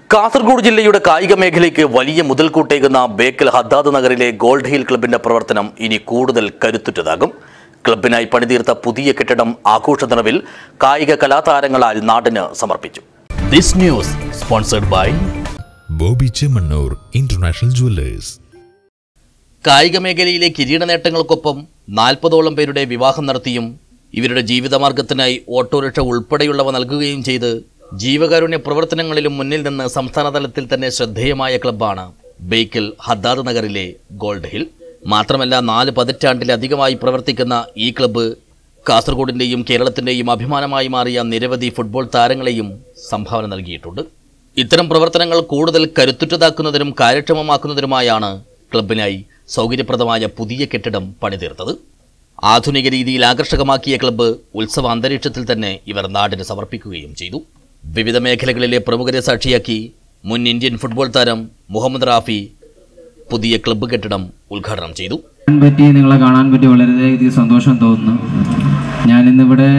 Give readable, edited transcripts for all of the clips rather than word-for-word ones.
കാസർഗോഡ് ജില്ലയുടെ കായിക മേഖലയ്ക്ക് വലിയ മുതൽക്കൂട്ടേകുന്ന ബേക്കൽ ഹദ്ദാദ് നഗറിലെ ഗോൾഡ് ഹിൽ ക്ലബിന്റെ പ്രവർത്തനം ഇനി കൂടുതൽ കരുത്തുറ്റതാകും. ക്ലബിനായി പണിതീർത്ത പുതിയ കെട്ടിടം ആഘോഷ നിറവിൽ കായിക കലാതാരങ്ങളാൽ നാടിന് സമർപ്പിച്ചു. This news sponsored by Bobby Chemmanur international jewellers. കായിക മേഖലയിലെ കിരീട നേട്ടങ്ങൾക്കൊപ്പം 40ഓളം പേരുടെ വിവാഹം നടത്തിയും ഇവരുടെ ജീവിതമാർഗത്തിനായി ഓട്ടോറിക്ഷ ഉൾപ്പെടെയുള്ളവ നൽകുകയും ചെയ്ത് ജീവകാരുണ്യ പ്രവർത്തനങ്ങളിലും മുന്നിൽ നിന്ന് സംസ്ഥാന തലത്തിൽ തന്നെ ശ്രദ്ധേയമായ ക്ലബ്ബാണ് ബേക്കൽ ഹദ്ദാദ് നഗറിലെ ഗോൾഡ് ഹിൽ. മാത്രമല്ല 4 പതിറ്റാണ്ടിലധികമായി പ്രവർത്തിക്കുന്ന ഈ ക്ലബ്ബ് കാസർഗോഡിൻ്റെയും കേരളത്തിൻ്റെയും അഭിമാനമായി മാറിയ നിരവധി ഫുട്ബോൾ താരങ്ങളെയും സംഭാവന നൽകിയിട്ടുണ്ട്. ഇത്തരം പ്രവർത്തനങ്ങൾ കൂടുതൽ കരുത്തുറ്റതാക്കുന്നതിനും കാര്യക്ഷമമാക്കുന്നതിനുമായാണ് ക്ലബിനായി സൗകര്യപ്രദമായ പുതിയ കെട്ടിടം പണിതീർത്തത്. ആധുനിക രീതിയിൽ ആകർഷകമാക്കിയ ക്ലബ്ബ് ഉത്സവ അന്തരീക്ഷത്തിൽ തന്നെ ഇവർ നാടിന് സമർപ്പിക്കുകയും ചെയ്തു. വിവിധ മേഖലകളിലെ പ്രമുഖരെ സാക്ഷിയാക്കി മുൻ ഇന്ത്യൻ ഫുട്ബോൾ താരം മുഹമ്മദ് റാഫി പുതിയ ക്ലബ്ബ് കെട്ടിടം ഉദ്ഘാടനം ചെയ്തു. നിങ്ങളെ കാണാൻ പറ്റി വളരെയധികം സന്തോഷം തോന്നുന്നു. ഞാനിന്നിവിടെ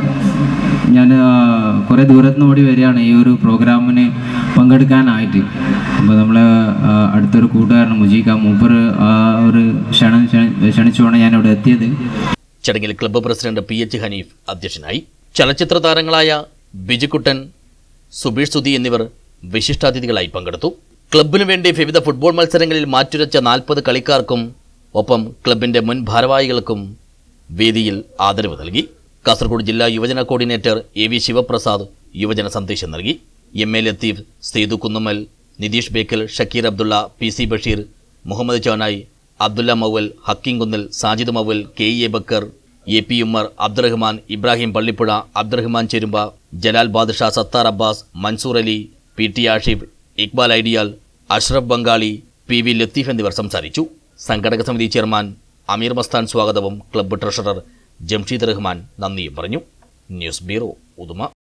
കുറേ ദൂരത്ത് നിന്ന് ഓടി വരികയാണ് ഈ ഒരു പ്രോഗ്രാമിന് പങ്കെടുക്കാനായിട്ട്. അപ്പോൾ നമ്മളെ അടുത്തൊരു കൂട്ടുകാരൻ മുജീക്ക മൂപ്പർ ഒരു ക്ഷണിച്ചുകൊണ്ട് ഞാനിവിടെ എത്തിയത്. ചടങ്ങിൽ ക്ലബ്ബ് പ്രസിഡന്റ് PH ഹനീഫ് അധ്യക്ഷനായി. ചലച്ചിത്ര താരങ്ങളായ ബിജുക്കുട്ടൻ, സുബീഷ് സുധി എന്നിവർ വിശിഷ്ടാതിഥികളായി പങ്കെടുത്തു. ക്ലബിനു വേണ്ടി വിവിധ ഫുട്ബോൾ മത്സരങ്ങളിൽ മാറ്റുരച്ച 40 കളിക്കാർക്കും ഒപ്പം ക്ലബിന്റെ മുൻ ഭാരവാഹികൾക്കും വേദിയിൽ ആദരവ് നൽകി. കാസർഗോഡ് ജില്ലാ യുവജന കോർഡിനേറ്റർ AV ശിവപ്രസാദ് യുവജന സന്ദേശം നൽകി. MA Latheef, Saidu Kunnummal, Nitheesh Bekal, Shakeer Abdulla, PC Basheer, Muhammad Chanayi, Abdulla Mauval, Hakeem Kunnil, Sajid Mauval, KE Bakkar, AP Ummer, Abdurahman, Ibrahim Pallippuzha, Abdurahman Cherumba, Jalal Badusha, Sathar Abbas, Mansoor Ali, PT Ashif, Iqbal ideal, Ashraf Bengali, PV Latheef എന്നിവർ സംസാരിച്ചു. സംഘടക സമിതി ചെയർമാൻ അമീർ മസ്താൻ സ്വാഗതവും ക്ലബ്ബ് ട്രഷറർ ജംഷീദ് റഹ്മാൻ നന്ദിയും പറഞ്ഞു. News bureau, Uduma.